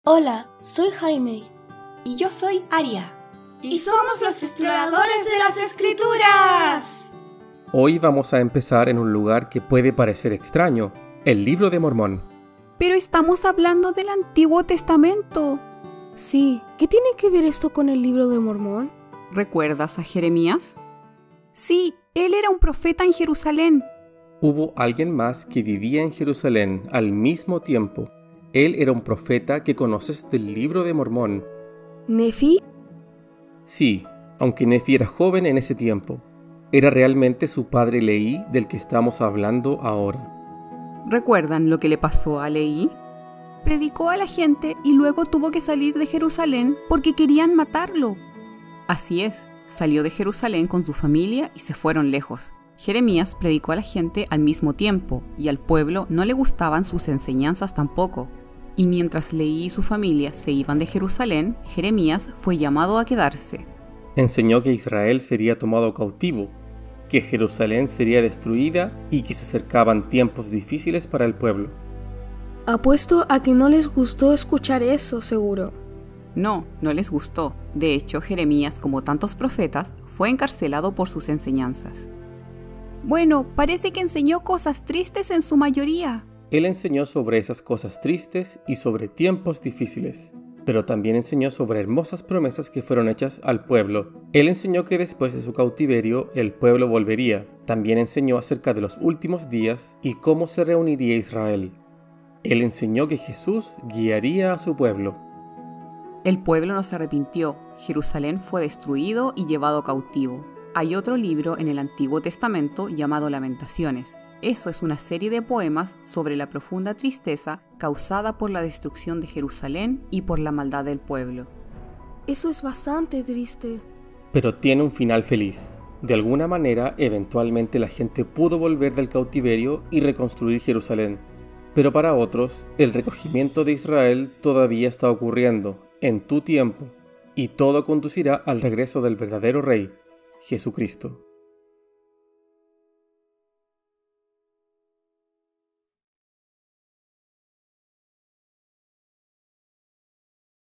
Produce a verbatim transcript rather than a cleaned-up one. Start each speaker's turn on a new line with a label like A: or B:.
A: Hola, soy Jaime.
B: Y yo soy Aria.
C: Y somos los exploradores de las Escrituras.
D: Hoy vamos a empezar en un lugar que puede parecer extraño, el Libro de Mormón.
B: Pero estamos hablando del Antiguo Testamento.
A: Sí, ¿qué tiene que ver esto con el Libro de Mormón?
B: ¿Recuerdas a Jeremías? Sí, él era un profeta en Jerusalén.
D: Hubo alguien más que vivía en Jerusalén al mismo tiempo. Él era un profeta que conoces del Libro de Mormón.
A: ¿Nefi?
D: Sí, aunque Nefi era joven en ese tiempo. Era realmente su padre Leí del que estamos hablando ahora.
B: ¿Recuerdan lo que le pasó a Leí? Predicó a la gente y luego tuvo que salir de Jerusalén porque querían matarlo. Así es, salió de Jerusalén con su familia y se fueron lejos. Jeremías predicó a la gente al mismo tiempo y al pueblo no le gustaban sus enseñanzas tampoco. Y mientras Leí y su familia se iban de Jerusalén, Jeremías fue llamado a quedarse.
D: Enseñó que Israel sería tomado cautivo, que Jerusalén sería destruida y que se acercaban tiempos difíciles para el pueblo.
A: Apuesto a que no les gustó escuchar eso, seguro.
B: No, no les gustó. De hecho, Jeremías, como tantos profetas, fue encarcelado por sus enseñanzas. Bueno, parece que enseñó cosas tristes en su mayoría.
D: Él enseñó sobre esas cosas tristes y sobre tiempos difíciles, pero también enseñó sobre hermosas promesas que fueron hechas al pueblo. Él enseñó que después de su cautiverio el pueblo volvería. También enseñó acerca de los últimos días y cómo se reuniría Israel. Él enseñó que Jesús guiaría a su pueblo.
B: El pueblo no se arrepintió. Jerusalén fue destruido y llevado cautivo. Hay otro libro en el Antiguo Testamento llamado Lamentaciones. Eso es una serie de poemas sobre la profunda tristeza causada por la destrucción de Jerusalén y por la maldad del pueblo.
A: Eso es bastante triste.
D: Pero tiene un final feliz. De alguna manera, eventualmente la gente pudo volver del cautiverio y reconstruir Jerusalén. Pero para otros, el recogimiento de Israel todavía está ocurriendo, en tu tiempo, y todo conducirá al regreso del verdadero Rey, Jesucristo.